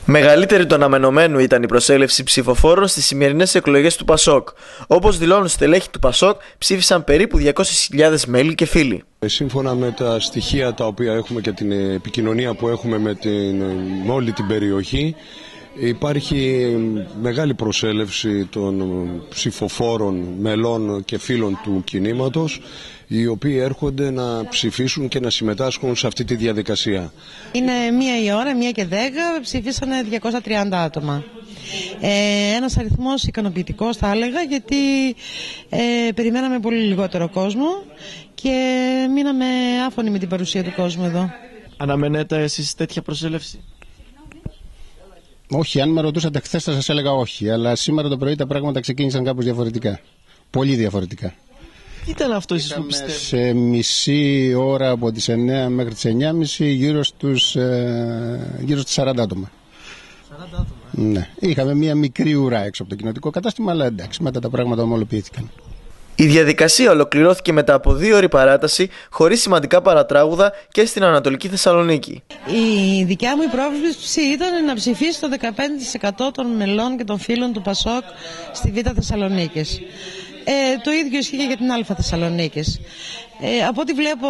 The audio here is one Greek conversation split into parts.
Μεγαλύτερη του αναμενωμένου ήταν η προσέλευση ψηφοφόρων στις σημερινές εκλογές του Πασόκ. Όπως δηλώνουν στελέχη του Πασόκ, ψήφισαν περίπου 200.000 μέλη και φίλοι. Σύμφωνα με τα στοιχεία τα οποία έχουμε και την επικοινωνία που έχουμε με όλη την περιοχή, υπάρχει μεγάλη προσέλευση των ψηφοφόρων, μελών και φίλων του κινήματος, οι οποίοι έρχονται να ψηφίσουν και να συμμετάσχουν σε αυτή τη διαδικασία. Είναι 1 η ώρα, 1 και 10, ψηφίσανε 230 άτομα. Ένας αριθμός ικανοποιητικός θα έλεγα, γιατί περιμέναμε πολύ λιγότερο κόσμο και μείναμε άφωνοι με την παρουσία του κόσμου εδώ. Αναμένετε εσείς τέτοια προσέλευση? Όχι, αν με ρωτούσατε χθες θα σας έλεγα όχι, αλλά σήμερα το πρωί τα πράγματα ξεκίνησαν κάπως διαφορετικά. Πολύ διαφορετικά. Τι ήταν αυτό εσείς που πιστεύετε? Σε μισή ώρα από τις 9 μέχρι τις 9.30 γύρω στους 40 άτομα. 40 άτομα. Ναι. Είχαμε μια μικρή ουρά έξω από το κοινοτικό κατάστημα, αλλά εντάξει, μετά τα πράγματα ομολοποιήθηκαν. Η διαδικασία ολοκληρώθηκε μετά από 2 ώρη παράταση, χωρίς σημαντικά παρατράγουδα και στην Ανατολική Θεσσαλονίκη. Η δικιά μου πρόβλεψη ήταν να ψηφίσει το 15% των μελών και των φίλων του Πασόκ στη Β' Θεσσαλονίκης. Το ίδιο ισχύει και για την Α Θεσσαλονίκης. Από ό,τι βλέπω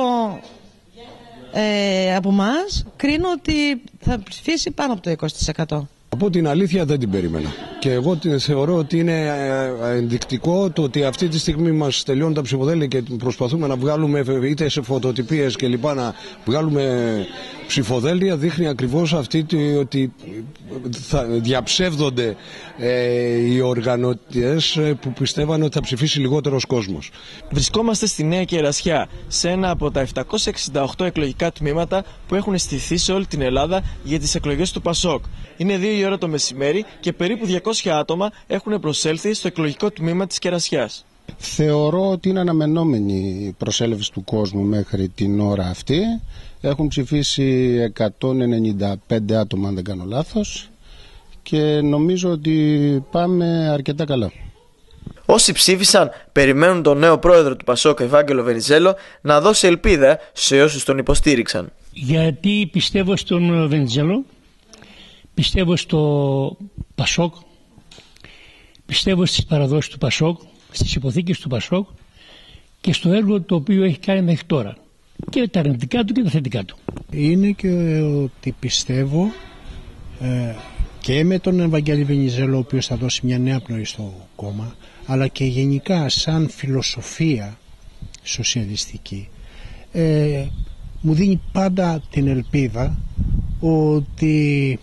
από εμάς, κρίνω ότι θα ψηφίσει πάνω από το 20%. Από την αλήθεια δεν την περίμενα. Και εγώ θεωρώ ότι είναι ενδεικτικό το ότι αυτή τη στιγμή μας τελειώνουν τα ψηφοδέλτια και προσπαθούμε να βγάλουμε είτε σε φωτοτυπίες και λοιπά να βγάλουμε ψηφοδέλτια. Δείχνει ακριβώς ότι θα διαψεύδονται οι οργανωτές που πιστεύανε ότι θα ψηφίσει λιγότερος κόσμος. Βρισκόμαστε στη Νέα Κερασιά, σε ένα από τα 768 εκλογικά τμήματα που έχουν στηθεί σε όλη την Ελλάδα για τις εκλογές του Πασόκ. Είναι 2 η ώρα το μεσημέρι και περίπου 200 άτομα έχουν προσέλθει στο εκλογικό τμήμα της Κερασιάς. Θεωρώ ότι είναι αναμενόμενη η προσέλευση του κόσμου μέχρι την ώρα αυτή. Έχουν ψηφίσει 195 άτομα, αν δεν κάνω λάθος, και νομίζω ότι πάμε αρκετά καλά. Όσοι ψήφισαν περιμένουν τον νέο πρόεδρο του Πασόκ, Ευάγγελο Βενιζέλο, να δώσει ελπίδα σε όσους τον υποστήριξαν. Γιατί πιστεύω στον Βενιζέλο, πιστεύω στο Πασόκ, πιστεύω στις παραδόσεις του Πασόκ, στις υποθήκες του Πασόκ και στο έργο το οποίο έχει κάνει μέχρι τώρα. Και τα αρνητικά του και τα θετικά του. Είναι και ότι πιστεύω και με τον Ευαγγέλη Βενιζέλο, ο οποίος θα δώσει μια νέα πνοή στο κόμμα, αλλά και γενικά σαν φιλοσοφία σοσιαλιστική, μου δίνει πάντα την ελπίδα ότι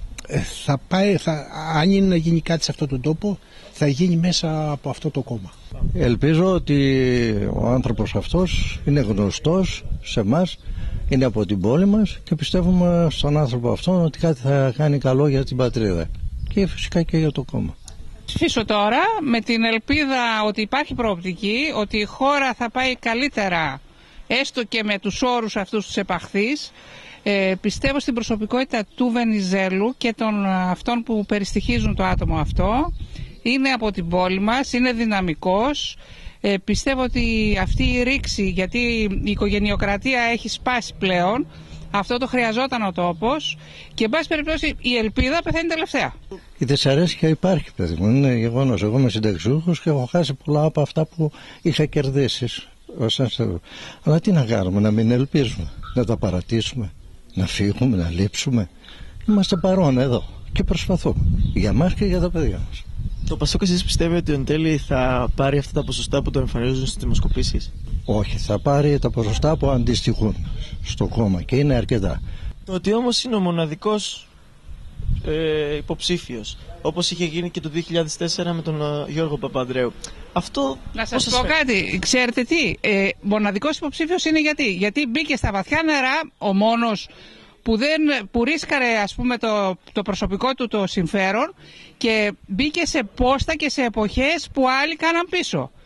αν είναι να γίνει κάτι σε αυτόν τον τόπο, θα γίνει μέσα από αυτό το κόμμα. Ελπίζω ότι ο άνθρωπος αυτός είναι γνωστός σε εμάς, είναι από την πόλη μας και πιστεύουμε στον άνθρωπο αυτόν ότι κάτι θα κάνει καλό για την πατρίδα και φυσικά και για το κόμμα. Ψηφίσω τώρα με την ελπίδα ότι υπάρχει προοπτική, ότι η χώρα θα πάει καλύτερα, έστω και με τους όρους αυτούς τους επαχθείς. Πιστεύω στην προσωπικότητα του Βενιζέλου και των αυτών που περιστοιχίζουν το άτομο αυτό. Είναι από την πόλη μας, είναι δυναμικός. Πιστεύω ότι αυτή η ρήξη, γιατί η οικογενειοκρατία έχει σπάσει πλέον, αυτό το χρειαζόταν ο τόπος και εν πάση περιπτώσει η ελπίδα πεθαίνει τελευταία. Η δυσαρέσκεια υπάρχει, παιδί μου, είναι γεγονός. Εγώ είμαι συνταξιούχος και έχω χάσει πολλά από αυτά που είχα κερδίσει. Αλλά τι να κάνουμε, να μην ελπίζουμε, να τα παρατήσουμε, να φύγουμε, να λείψουμε. Είμαστε παρόν εδώ και προσπαθούμε για μας και για τα παιδιά μας. Το Πασόκ, εσείς πιστεύετε ότι εν τέλει θα πάρει αυτά τα ποσοστά που τον εμφανίζουν στις δημοσκοπήσεις? Όχι, θα πάρει τα ποσοστά που αντιστοιχούν στο κόμμα και είναι αρκετά. Το ότι όμως είναι ο μοναδικός υποψήφιος, όπως είχε γίνει και το 2004 με τον Γιώργο Παπανδρέου. Αυτό. Να σας πω κάτι, ξέρετε τι, μοναδικός υποψήφιος είναι γιατί μπήκε στα βαθιά νερά ο μόνος που ρίσκαρε, ας πούμε, το προσωπικό του το συμφέρον και μπήκε σε πόστα και σε εποχές που άλλοι κάναν πίσω.